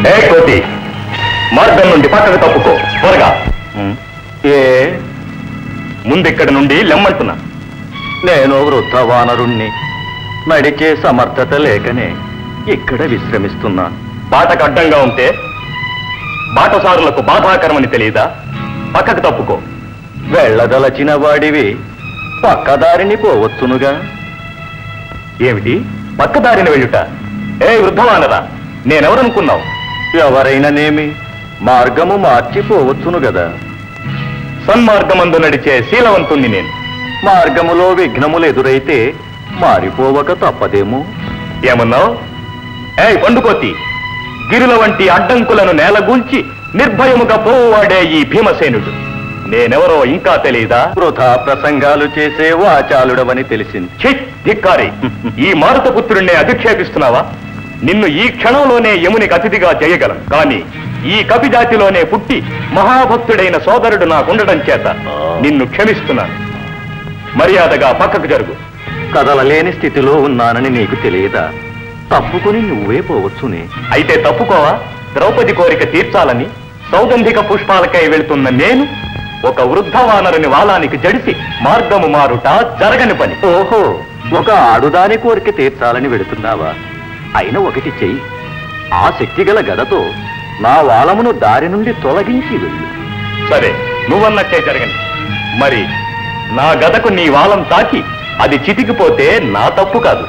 ఏ కోతి, మార్గం నుండి పక్కకు తప్పుకో త్వరగా. ఏ ముందిక్కడి నుండి లెమ్మంటున్నా. నేను వృద్ధ వానరుణ్ణి, నడిచే సమర్థత లేకనే ఇక్కడ విశ్రమిస్తున్నాను. బాటకు అడ్డంగా ఉంటే బాటసారులకు బాధాకరమని తెలియదా? పక్కకు తప్పుకో. వెళ్ళదలచిన వాడివి పక్కదారిని పోవచ్చునుగా. ఏమిటి పక్కదారిని వెళ్ళుట? ఏ వృద్ధవానరా, నేనెవరనుకున్నావు? ఎవరైనానేమి మార్గము మార్చిపోవచ్చును గదా. సన్మార్గమందు నడిచే శీలవంతుణ్ణి నేను. మార్గములో విఘ్నములు ఎదురైతే మారిపోవక తప్పదేమో. ఏమన్నావు? ఏ పండుకోతి, గిరుల వంటి అడ్డంకులను నేలగూల్చి నిర్భయముగా పోవాడే ఈ భీమసేనుడు నేనెవరో ఇంకా తెలియదా? వృధా ప్రసంగాలు చేసే వాచాలుడవని తెలిసింది. చిట్ ధిక్కారి, ఈ మారుతపుత్రుణ్ణి అధిక్షేపిస్తున్నావా? నిన్ను ఈ క్షణంలోనే యమునికి అతిథిగా చేయగలం. కానీ ఈ కపిజాతిలోనే పుట్టి మహాభక్తుడైన సోదరుడు నాకుండడం చేత నిన్ను క్షమిస్తున్నాను. మర్యాదగా పక్కకు జరుగు. కదలలేని స్థితిలో ఉన్నానని నీకు తెలియదా? తప్పుకుని నువ్వే పోవచ్చునే. అయితే తప్పుకోవా? ద్రౌపది కోరిక తీర్చాలని సౌగంధిక పుష్పాలకై వెళుతున్న నేను ఒక వృద్ధ వానరుని వాలానికి జడిసి మార్గము మారుట జరగని పని. ఓహో, ఒక ఆడుదాని కోరిక తీర్చాలని వెళుతున్నావా? అయిన ఒకటి చెయ్యి. ఆ శక్తిగల గదతో నా వాలమును దారి నుండి తొలగించి వెళ్ళు. సరే, నువ్వన్నట్టే జరగని. మరి నా గదకు నీ వాలం తాకి అది చితికిపోతే నా తప్పు కాదు.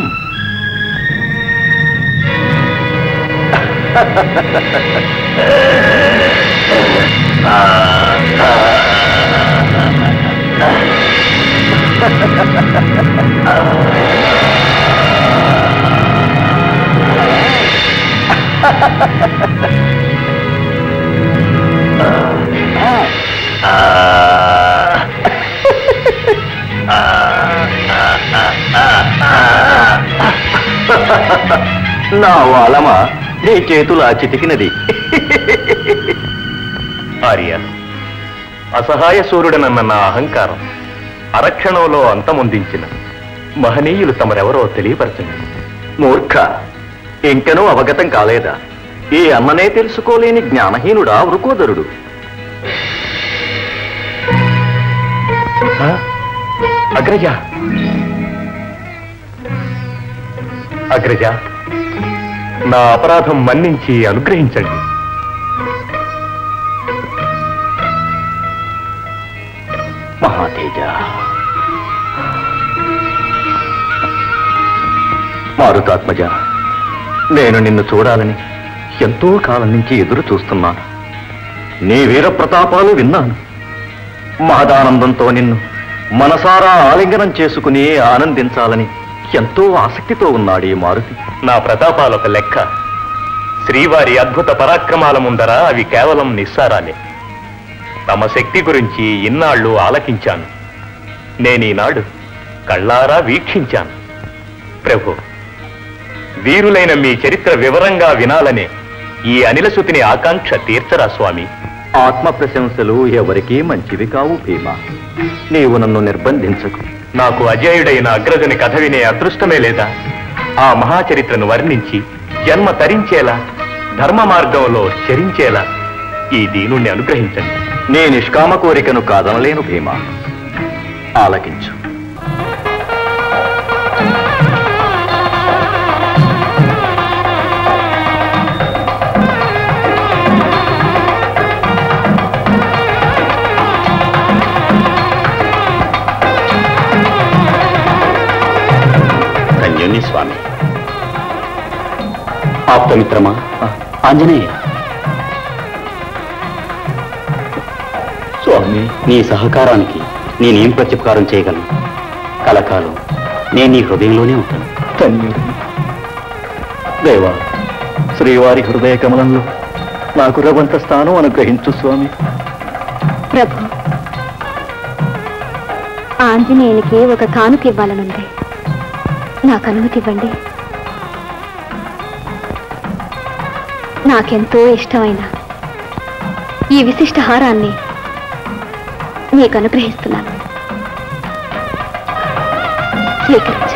నా వాలమా నీ చేతులా చితికినది. ఆర్య, అసహాయ సూర్యుడనన్న నా అహంకారం అరక్షణంలో అంతమొందించిన మహనీయులు తమరెవరో తెలియపరచండి. మూర్ఖ, ఇంకనూ అవగతం కాలేదా? ఈ అన్ననే తెలుసుకోలేని జ్ఞానహీనుడా వృకోదరుడు. అగ్రజ, అగ్రజ, నా అపరాధం మన్నించి అనుగ్రహించండి. మహాతేజ, మారుతాత్మజ, నేను నిన్ను చూడాలని ఎంతో కాలం నుంచి ఎదురు చూస్తున్నాను. నీ వీర ప్రతాపాలు విన్నాను. మహదానందంతో నిన్ను మనసారా ఆలింగనం చేసుకుని ఆనందించాలని ఎంతో ఆసక్తితో ఉన్నాడు ఈ మారుతి. నా ప్రతాపాలొక లెక్క. శ్రీవారి అద్భుత పరాక్రమాల ముందర అవి కేవలం నిస్సారాలే. తమ శక్తి గురించి ఇన్నాళ్ళు ఆలకించాను. నేనీనాడు కళ్ళారా వీక్షించాను. ప్రభు, వీరులైన మీ చరిత్ర వివరంగా వినాలనే ఈ అనిలసుతిని ఆకాంక్ష తీర్చరా స్వామి. ఆత్మ ప్రశంసలు ఎవరికీ మంచివి కావు భీమా. నీవు నన్ను నిర్బంధించకు. నాకు అజేయుడైన అగ్రజుని కథ వినే అదృష్టమే లేదా? ఆ మహాచరిత్రను వర్ణించి జన్మ తరించేలా, ధర్మ మార్గంలో చరించేలా ఈ దీనుణ్ణి అనుగ్రహించండి. నీ నిష్కామ కోరికను కాదనలేను భీమా. ఆలకించు. స్వామి, ఆప్తమిత్రమా ఆంజనేయ, స్వామి, నీ సహకారానికి నేనేం ప్రత్యుపకారం చేయగలను? కలకాలం నేను నీ హృదయంలోనే ఉంటాను. ధన్యుడు దేవా, శ్రీవారి హృదయ కమలంలో నాకు రవంత స్థానం అనుగ్రహించు స్వామి. ప్రభు, ఆంజనేయునికి ఒక కానుక ఇవ్వాలనుంది. నాకు అనుమతి ఇవ్వండి. నాకెంతో ఇష్టమైన ఈ విశిష్ట హారాన్ని నీకు అనుగ్రహిస్తున్నాను. స్వీకరించు.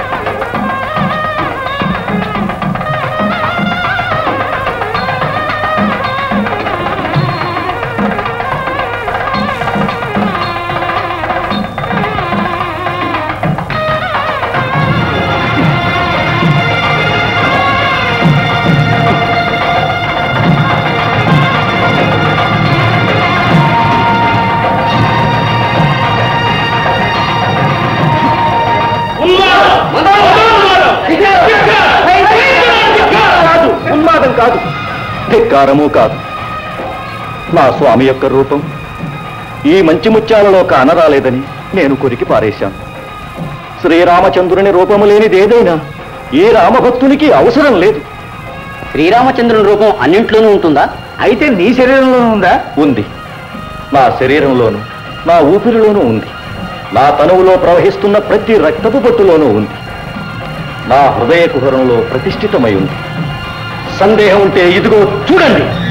ధిక్కారము కాదు. నా స్వామి యొక్క రూపం ఈ మంచి ముత్యాలలో కానరాలేదని నేను కొరికి పారేశాను. శ్రీరామచంద్రుని రూపము లేనిదేదైనా ఏ రామభక్తునికి అవసరం లేదు. శ్రీరామచంద్రుని రూపం అన్నింట్లోనూ ఉంటుందా? అయితే నీ శరీరంలోనూ ఉందా? ఉంది. నా శరీరంలోనూ నా ఊపిరిలోనూ ఉంది. నా తనువులో ప్రవహిస్తున్న ప్రతి రక్తపు పట్టులోనూ ఉంది. నా హృదయ కుహరంలో ప్రతిష్ఠితమై ఉంది. సందేహం ఉంటే ఇదిగో చూడండి.